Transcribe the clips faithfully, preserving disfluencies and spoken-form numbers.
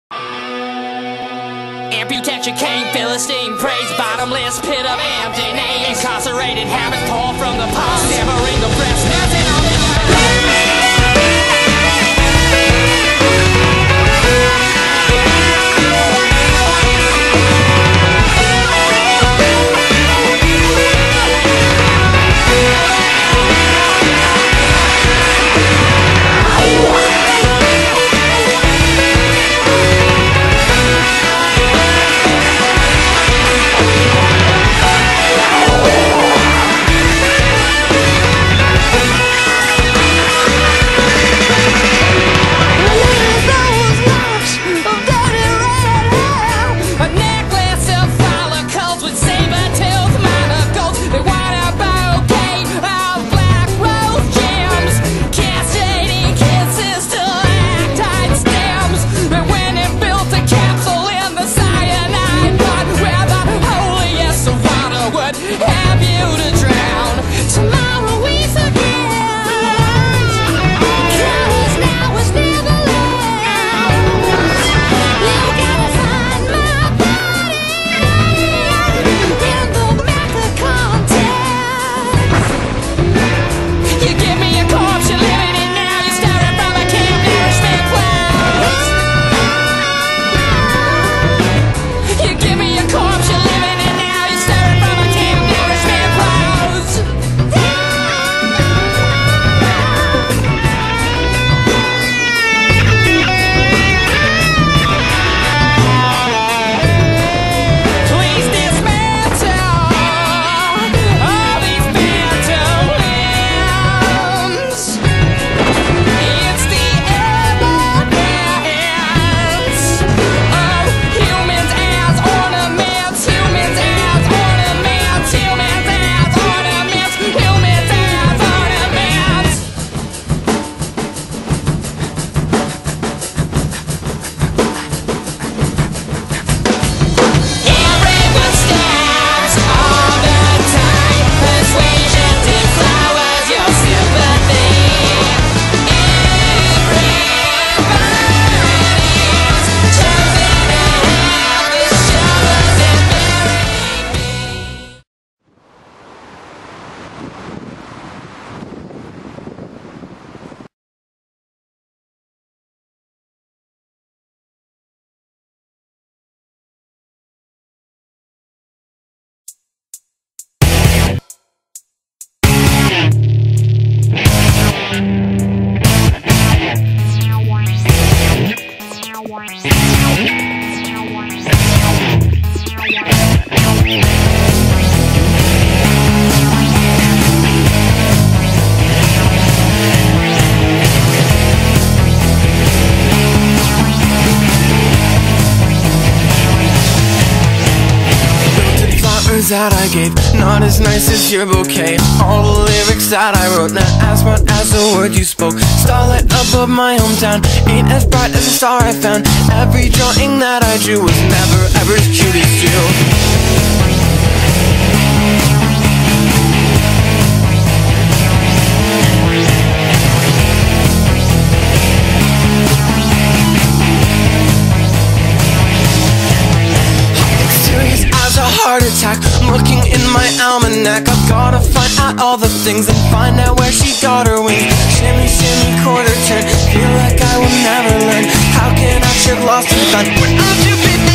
Amputation cane, Philistine praise, bottomless pit of empty names. Incarcerated habits pour from the palm, hammering the breast, dancing on the that I gave, not as nice as your bouquet. All the lyrics that I wrote, not as bright as the word you spoke. Starlight above my hometown, ain't as bright as the star I found. Every drawing that I drew was never ever as cute as you. Heart attack, looking in my almanac. I've gotta find out all the things and find out where she got her wings. Shimmy, shimmy, quarter turn, feel like I will never learn. How can I get lost and found without you, baby?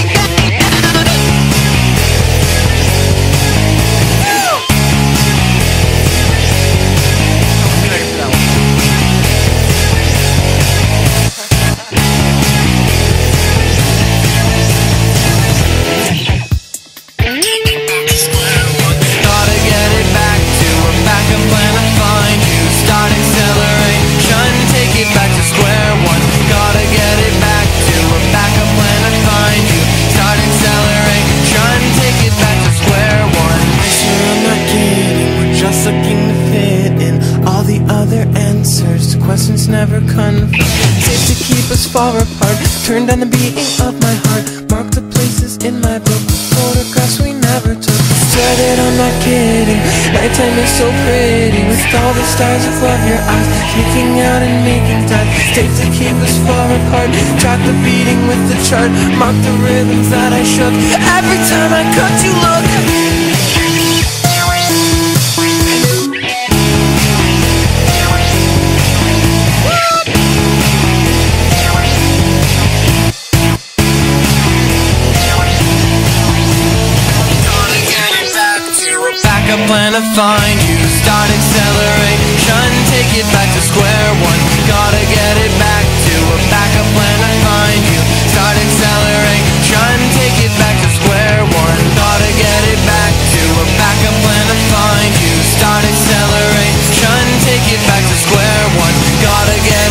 Questions never confirmed. Safe to keep us far apart. Turn down the beating of my heart. Mark the places in my book. Photographs we never took. swear that I'm not kidding. Nighttime is so pretty, with all the stars above your eyes, sneaking out and making time. Tape to keep us far apart. Track the beating with the chart. Mark the rhythms that I shook. Every time I cut you look. Plan to find you, start acceleration, take it back to square one. Gotta get it back to a backup plan to find you, start acceleration, take it back to square one. Gotta get it back to a backup plan to find you, start acceleration, take it back to square one. Gotta get